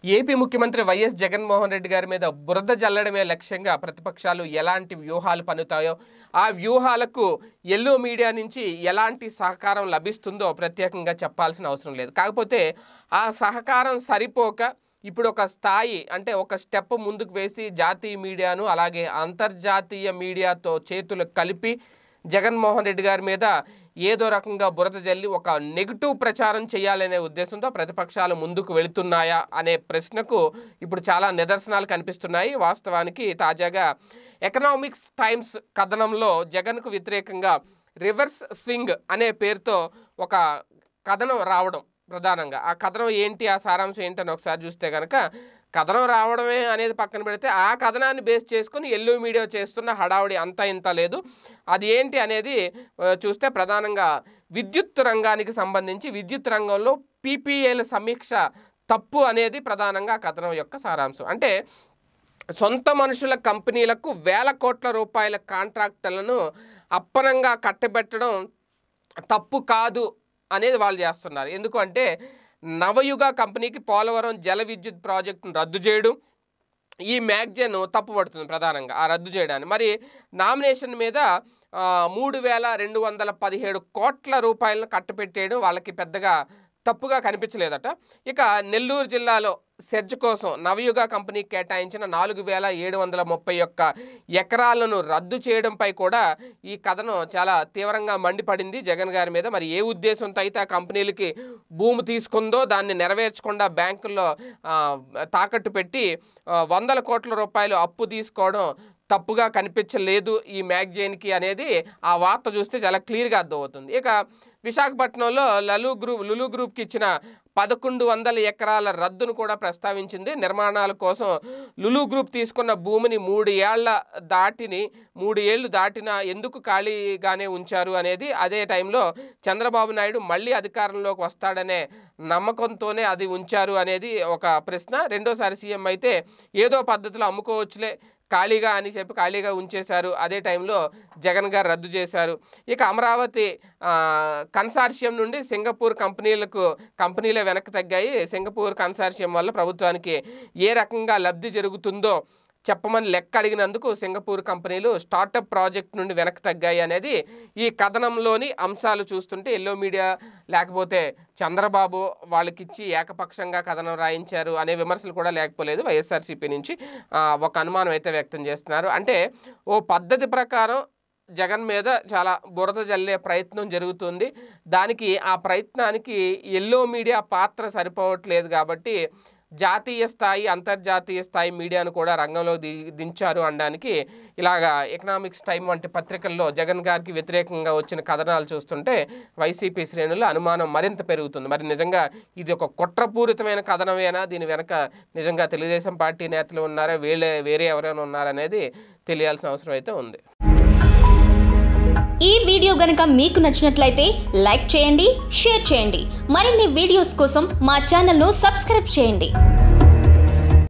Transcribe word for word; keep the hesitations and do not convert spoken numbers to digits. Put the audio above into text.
AP ముఖ్యమంత్రి YS Jaganmohan Reddy గారి మీద బురద జల్లడమే లక్ష్యంగా ప్రతిపక్షాలు ఎలాంటి వ్యూహాలు పన్నుతాయో, ఆ వ్యూహాలకు ఎల్లో మీడియా నుంచి ఎలాంటి సహకారం లభిస్తుందో ప్రత్యేకంగా చెప్పాల్సిన అవసరం లేదు. కాకపోతే ఆ సహకారం సరిపోక ఇప్పుడు ఒక స్థాయి అంటే ఒక స్టెప్ ముందుకు వేసి జాతీయ మీడియాను అలాగే అంతర్జాతీయ మీడియాతో చేతులు కలిపి జగన్మోహన్ రెడ్డి గారి మీద ఏదో రకంగా బురద జల్లి ఒక నెగిటివ్ ప్రచారం చేయాలనే ఉద్దేశంతో ప్రతిపక్షాలు ముందుకు వెళుతున్నాయా అనే ప్రశ్నకు ఇప్పుడు చాలా నిదర్శనాలు కనిపిస్తున్నాయి. వాస్తవానికి తాజాగా ఎకనామిక్స్ టైమ్స్ కథనంలో జగన్కు వ్యతిరేకంగా రివర్స్ స్వింగ్ అనే పేరుతో ఒక కథనం రావడం ప్రధానంగా. ఆ కథనం ఏంటి, ఆ సారాంశం ఏంటి అని ఒకసారి చూస్తే కనుక కథనం రావడమే అనేది పక్కన పెడితే ఆ కథనాన్ని బేస్ చేసుకుని ఎల్లో మీడియా చేస్తున్న హడావుడి అంతా ఇంత లేదు. అది ఏంటి అనేది చూస్తే ప్రధానంగా విద్యుత్ రంగానికి సంబంధించి విద్యుత్ రంగంలో పీపీఏల సమీక్ష తప్పు అనేది ప్రధానంగా కథనం యొక్క సారాంశం. అంటే సొంత మనుషుల కంపెనీలకు వేల కోట్ల రూపాయల కాంట్రాక్టులను అప్పనంగా కట్టబెట్టడం తప్పు కాదు అనేది వాళ్ళు చేస్తున్నారు. ఎందుకు అంటే నవయుగ కంపెనీకి పోలవరం జల విద్యుత్ ప్రాజెక్టును రద్దు చేయడం ఈ మ్యాగజైన్ తప్పుపడుతుంది ప్రధానంగా ఆ రద్దు చేయడాన్ని. మరి నామినేషన్ మీద మూడు వేల రెండు వందల పదిహేడు కోట్ల రూపాయలను కట్టపెట్టేయడం వాళ్ళకి పెద్దగా తప్పుగా కనిపించలేదట. ఇక నెల్లూరు జిల్లాలో సెర్జ్ కోసం నవయుగ కంపెనీకి కేటాయించిన నాలుగు వేల ఏడు వందల ముప్పై ఒక్క ఎకరాలను రద్దు చేయడంపై కూడా ఈ కథనం చాలా తీవ్రంగా మండిపడింది జగన్ గారి మీద. మరి ఏ ఉద్దేశంతో అయితే ఆ కంపెనీలకి భూమి తీసుకుందో దాన్ని నెరవేర్చకుండా బ్యాంకుల్లో తాకట్టు పెట్టి వందల కోట్ల రూపాయలు అప్పు తీసుకోవడం తప్పుగా కనిపించలేదు ఈ మ్యాగజైన్కి అనేది ఆ వార్త చూస్తే చాలా క్లియర్గా అర్థమవుతుంది. ఇక విశాఖపట్నంలో లలు గ్రూప్ లులు గ్రూప్కి ఇచ్చిన పదకొండు వందల ఎకరాల రద్దును కూడా ప్రస్తావించింది. నిర్మాణాల కోసం లులు గ్రూప్ తీసుకున్న భూమిని మూడు ఏళ్ల దాటిని మూడు ఏళ్లు దాటినా ఎందుకు ఖాళీగానే ఉంచారు అనేది, అదే టైంలో చంద్రబాబు నాయుడు మళ్ళీ అధికారంలోకి వస్తాడనే నమ్మకంతోనే అది ఉంచారు అనేది ఒక ప్రశ్న. రెండోసారి సీఎం అయితే ఏదో పద్ధతిలో అమ్ముకోవచ్చులే ఖాళీగా అని చెప్పి ఖాళీగా ఉంచేశారు. అదే టైంలో జగన్ గారు రద్దు చేశారు. ఇక అమరావతి కన్సార్షియం నుండి సింగపూర్ కంపెనీలకు కంపెనీలే వెనక్కి తగ్గాయి. సింగపూర్ కన్సార్షియం వల్ల ప్రభుత్వానికి ఏ రకంగా లబ్ధి జరుగుతుందో చెప్పమని లెక్క అడిగినందుకు సింగపూర్ కంపెనీలు స్టార్టప్ ప్రాజెక్ట్ నుండి వెనక్కి తగ్గాయి అనేది ఈ కథనంలోని అంశాలు చూస్తుంటే ఎల్లో మీడియా లేకపోతే చంద్రబాబు వాళ్ళకిచ్చి ఏకపక్షంగా కథనం రాయించారు అనే విమర్శలు కూడా లేకపోలేదు వైఎస్ఆర్సీపీ నుంచి. ఒక అనుమానం అయితే వ్యక్తం చేస్తున్నారు. అంటే ఓ పద్ధతి ప్రకారం జగన్ మీద చాలా బురద జల్లే ప్రయత్నం జరుగుతుంది. దానికి ఆ ప్రయత్నానికి ఎల్లో మీడియా పాత్ర సరిపోవట్లేదు కాబట్టి జాతీయ స్థాయి అంతర్జాతీయ స్థాయి మీడియాను కూడా రంగంలో ది దించారు అనడానికి ఇలాగా ఎకనామిక్స్ టైం వంటి పత్రికల్లో జగన్ గారికి వ్యతిరేకంగా వచ్చిన కథనాలు చూస్తుంటే వైసీపీ శ్రేణుల అనుమానం మరింత పెరుగుతుంది. మరి నిజంగా ఇది ఒక కుట్రపూరితమైన కథనమేనా, దీని వెనక నిజంగా తెలుగుదేశం పార్టీ నేతలు ఉన్నారా, వేరే వేరే ఎవరైనా ఉన్నారనేది తెలియాల్సిన అవసరం అయితే ఉంది. ఈ వీడియో గనుక మీకు నచ్చినట్లయితే లైక్ చేయండి, షేర్ చేయండి. మరిన్ని వీడియోస్ కోసం మా ఛానల్ను సబ్స్క్రైబ్ చేయండి.